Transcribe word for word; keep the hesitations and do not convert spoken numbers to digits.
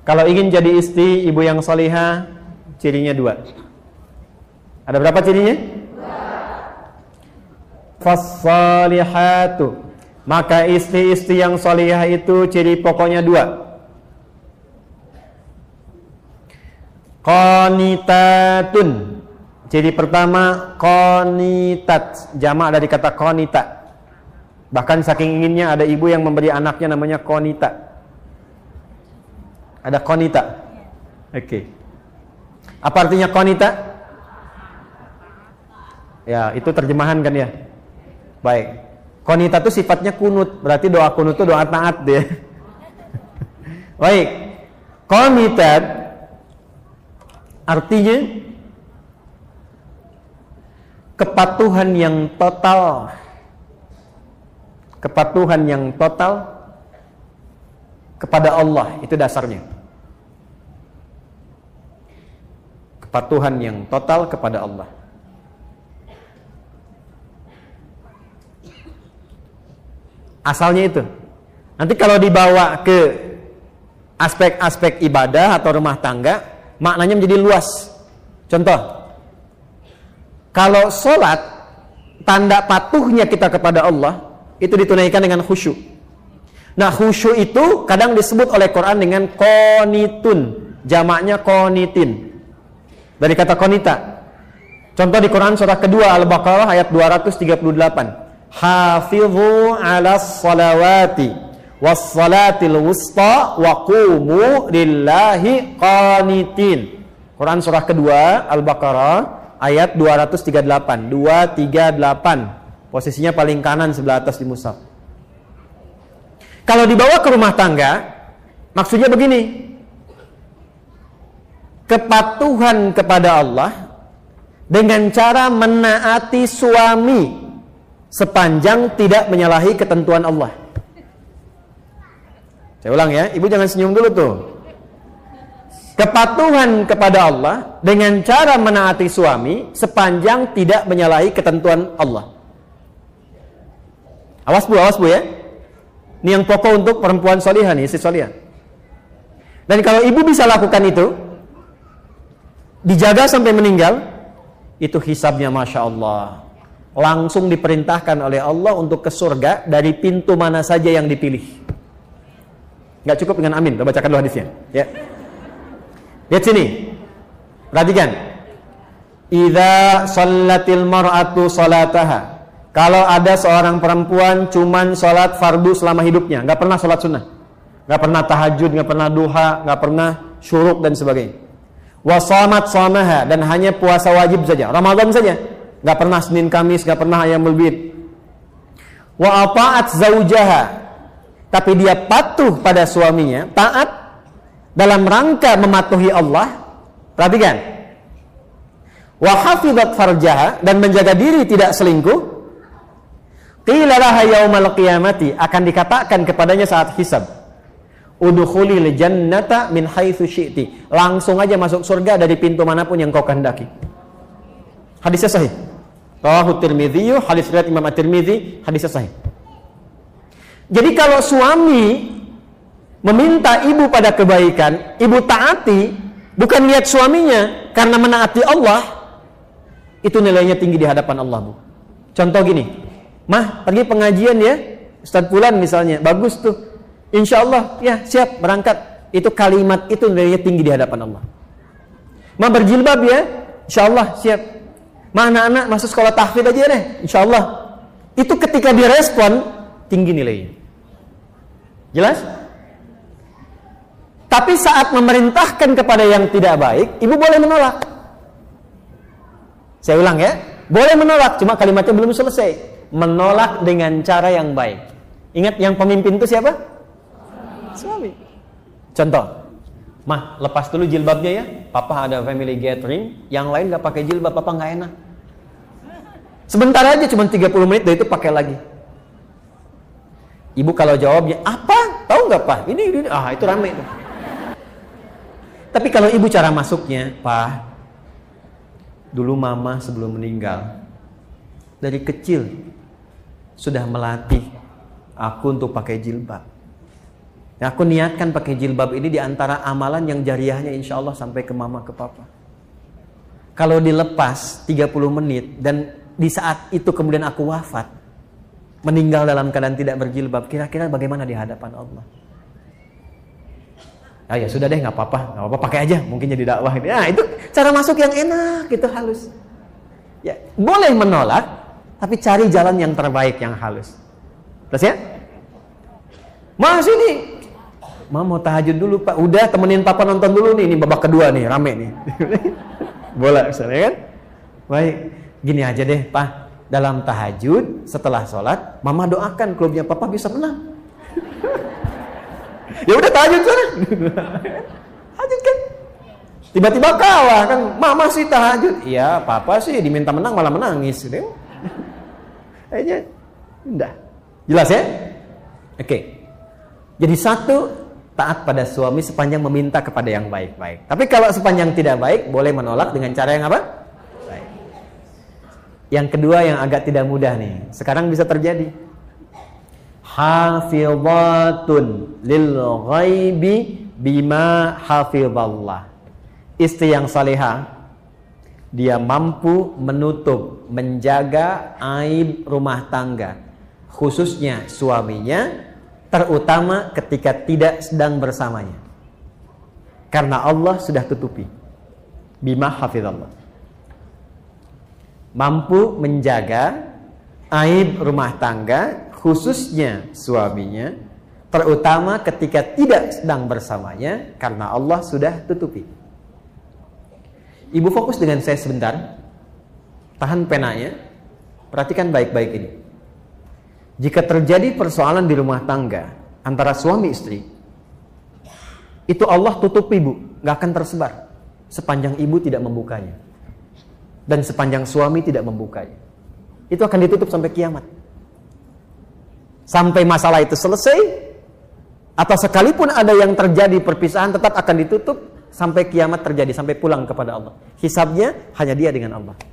Kalau ingin jadi istri ibu yang salihah, cirinya dua. Ada berapa cirinya? Dua. Fas-salihatu, maka istri-istri yang salihah itu ciri pokoknya dua. Qanitatun, ciri pertama qanitat, jamak dari kata qanita. Bahkan saking inginnya ada ibu yang memberi anaknya namanya qanita. Ada qanita. Oke. Okay. Apa artinya qanita? Ya, itu terjemahan kan ya. Baik. Qanita itu sifatnya kunut, berarti doa kunut itu doa taat dia. Baik. Qanitat artinya kepatuhan yang total. Kepatuhan yang total kepada Allah, itu dasarnya. Kepatuhan yang total kepada Allah. Asalnya itu. Nanti kalau dibawa ke aspek-aspek ibadah atau rumah tangga, maknanya menjadi luas. Contoh, kalau sholat, tanda patuhnya kita kepada Allah itu ditunaikan dengan khusyuk. Nah, khusyuk itu kadang disebut oleh Quran dengan qanitun, jamaknya qanitin, dari kata qanita. Contoh di Quran surah kedua Al-Baqarah ayat dua ratus tiga puluh delapan. Hafidhu 'alas salawati was salatil wusta wa qumu lillahi qanitin. Quran surah kedua Al-Baqarah ayat dua ratus tiga puluh delapan, dua ratus tiga puluh delapan. Posisinya paling kanan sebelah atas di mushaf. Kalau dibawa ke rumah tangga, maksudnya begini. Kepatuhan kepada Allah dengan cara menaati suami sepanjang tidak menyalahi ketentuan Allah. Saya ulang ya, ibu jangan senyum dulu tuh. Kepatuhan kepada Allah dengan cara menaati suami sepanjang tidak menyalahi ketentuan Allah. Awas bu, awas bu ya. Ini yang pokok untuk perempuan solihah nih, istri solihah. Dan kalau ibu bisa lakukan itu, dijaga sampai meninggal, itu hisabnya Masya Allah. Langsung diperintahkan oleh Allah untuk ke surga dari pintu mana saja yang dipilih. Gak cukup dengan amin, kita bacakan dulu hadisnya ya. Lihat sini, perhatikan. Idza shallatil mar'atu salataha, kalau ada seorang perempuan cuman sholat fardu selama hidupnya, nggak pernah sholat sunnah, nggak pernah tahajud, nggak pernah duha, nggak pernah syuruk dan sebagainya. Wasamat samaha, dan hanya puasa wajib saja, Ramadan saja, nggak pernah Senin Kamis, nggak pernah ayamul bid. Wa ata'at zaujaha, tapi dia patuh pada suaminya, taat dalam rangka mematuhi Allah. Perhatikan. Wa hafizat farjaha, dan menjaga diri tidak selingkuh. Qila laha yaumal qiyamati, akan dikatakan kepadanya saat hisab, udkhulil jannata min haitsu syi'ti, langsung aja masuk surga dari pintu manapun yang kau kehendaki. Hadisnya sahih. Rawahu Tirmidzi, hadis riwayat Imam At-Tirmidzi, hadisnya sahih. Jadi kalau suami meminta ibu pada kebaikan, ibu taati, bukan lihat suaminya karena menaati Allah, itu nilainya tinggi di hadapan Allah, Bu. Contoh gini, Mah, pergi pengajian ya, Ustadz Fulan misalnya, bagus tuh, insya Allah, ya siap berangkat. Itu kalimat itu nilainya tinggi di hadapan Allah. Mah berjilbab ya, insya Allah siap. Mah anak-anak masuk sekolah tahfidz aja deh, insya Allah. Itu ketika direspon, tinggi nilainya. Jelas? Tapi saat memerintahkan kepada yang tidak baik, ibu boleh menolak. Saya ulang ya, boleh menolak, cuma kalimatnya belum selesai. Menolak dengan cara yang baik. Ingat yang pemimpin itu siapa? Suami. Contoh, Mah, lepas dulu jilbabnya ya, Papa ada family gathering, yang lain gak pakai jilbab, Papa gak enak. Sebentar aja, cuma tiga puluh menit, dari itu pakai lagi. Ibu kalau jawabnya, apa? Tahu gak Pak? Ini, ini, ah itu rame itu. Tapi kalau ibu cara masuknya, Pak, dulu Mama sebelum meninggal, dari kecil sudah melatih aku untuk pakai jilbab. Nah, aku niatkan pakai jilbab ini di antara amalan yang jariahnya insya Allah sampai ke mama, ke papa. Kalau dilepas tiga puluh menit dan di saat itu kemudian aku wafat, meninggal dalam keadaan tidak berjilbab, kira-kira bagaimana di hadapan Allah? Ah ya sudah deh, nggak apa-apa, nggak apa-apa, pakai aja, mungkin jadi dakwah. Nah itu cara masuk yang enak, gitu, halus. Ya boleh menolak, tapi cari jalan yang terbaik, yang halus. Terus ya, Mas ini, Ma mau tahajud dulu Pak, udah temenin Papa nonton dulu nih, ini babak kedua nih, rame nih. Bola misalnya kan? Baik, gini aja deh Pak, dalam tahajud setelah sholat, Mama doakan klubnya Papa bisa menang. Ya udah tahajud sana. Tahajud kan. Tiba-tiba kalah kan, Mama sih tahajud. Iya, Papa sih diminta menang malah menangis. Kayaknya udah. Jelas ya? Oke. Jadi satu, taat pada suami sepanjang meminta kepada yang baik-baik. Tapi kalau sepanjang tidak baik, boleh menolak dengan cara yang apa? Baik. Yang kedua yang agak tidak mudah nih. Sekarang bisa terjadi. Hafizatun lil ghaibi bima hafizallah. Istri yang salihah, dia mampu menutup, menjaga aib rumah tangga, khususnya suaminya, terutama ketika tidak sedang bersamanya. Karena Allah sudah tutupi. Bima hafizallah. Mampu menjaga aib rumah tangga, khususnya suaminya, terutama ketika tidak sedang bersamanya, karena Allah sudah tutupi. Ibu fokus dengan saya sebentar, tahan penanya, perhatikan baik-baik ini. Jika terjadi persoalan di rumah tangga antara suami istri, itu Allah tutupi Bu, gak akan tersebar sepanjang ibu tidak membukanya dan sepanjang suami tidak membukanya. Itu akan ditutup sampai kiamat. Sampai masalah itu selesai, atau sekalipun ada yang terjadi perpisahan, tetap akan ditutup sampai kiamat terjadi, sampai pulang kepada Allah. Hisabnya hanya dia dengan Allah.